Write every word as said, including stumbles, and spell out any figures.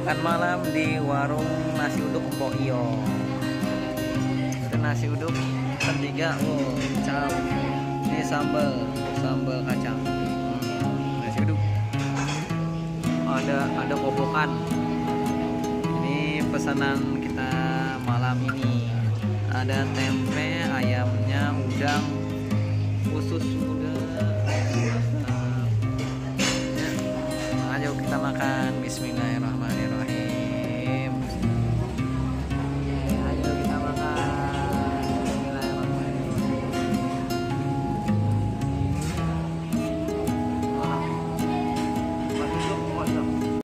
makan malam di warung nasi uduk Mpok Iyo. Itu nasi uduk ketiga, oh cap. Ini sambal, sambal kacang. Hmm, nasi uduk. Ada ada kobokan. Ini pesanan kita malam ini. Ada tempe, ayamnya, udang, usus udang. Nah, ayo kita makan. Bismillahirrahmanirrahim.